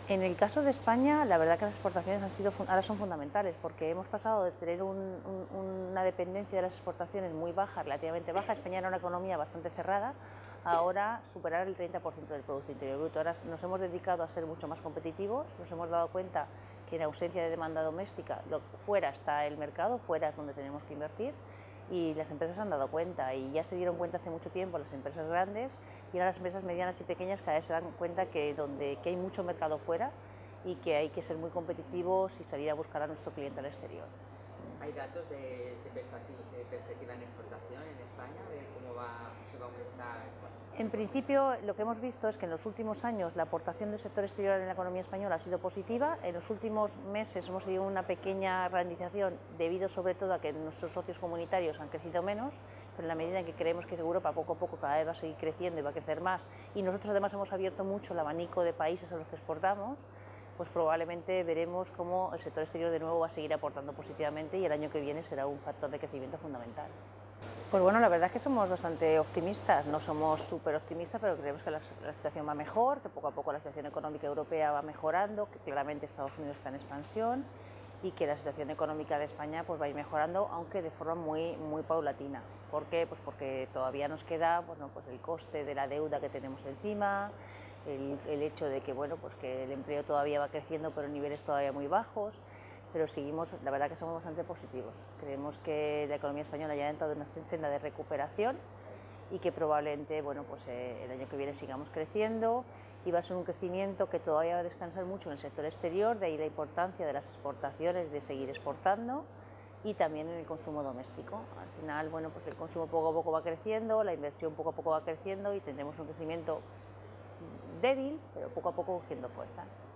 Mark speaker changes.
Speaker 1: En el caso de España, la verdad que las exportaciones ahora son fundamentales, porque hemos pasado de tener una dependencia de las exportaciones muy baja, relativamente baja. España era una economía bastante cerrada, ahora superar el 30% del Producto Interior Bruto. Ahora nos hemos dedicado a ser mucho más competitivos, nos hemos dado cuenta que en ausencia de demanda doméstica, fuera está el mercado, fuera es donde tenemos que invertir, y las empresas se han dado cuenta, y ya se dieron cuenta hace mucho tiempo las empresas grandes, y ahora las empresas medianas y pequeñas cada vez se dan cuenta que hay mucho mercado fuera y que hay que ser muy competitivos y salir a buscar a nuestro cliente al exterior.
Speaker 2: ¿Hay datos de perspectiva en exportación en España, de cómo se va a aumentar?
Speaker 1: En principio, lo que hemos visto es que en los últimos años la aportación del sector exterior en la economía española ha sido positiva. En los últimos meses hemos tenido una pequeña ralentización debido sobre todo a que nuestros socios comunitarios han crecido menos, pero en la medida en que creemos que Europa poco a poco cada vez va a seguir creciendo y va a crecer más, y nosotros además hemos abierto mucho el abanico de países a los que exportamos, pues probablemente veremos cómo el sector exterior de nuevo va a seguir aportando positivamente y el año que viene será un factor de crecimiento fundamental. Pues bueno, la verdad es que somos bastante optimistas, no somos súper optimistas, pero creemos que la situación va mejor, que poco a poco la situación económica europea va mejorando, que claramente Estados Unidos está en expansión y que la situación económica de España pues va a ir mejorando, aunque de forma muy paulatina. ¿Por qué? Pues porque todavía nos queda pues el coste de la deuda que tenemos encima, el hecho de que, pues que el empleo todavía va creciendo pero en niveles todavía muy bajos, pero seguimos, la verdad que somos bastante positivos. Creemos que la economía española ya ha entrado en una senda de recuperación y que probablemente el año que viene sigamos creciendo, y va a ser un crecimiento que todavía va a descansar mucho en el sector exterior, de ahí la importancia de las exportaciones, de seguir exportando, y también en el consumo doméstico. Al final, el consumo poco a poco va creciendo, la inversión poco a poco va creciendo y tendremos un crecimiento débil, pero poco a poco cogiendo fuerza.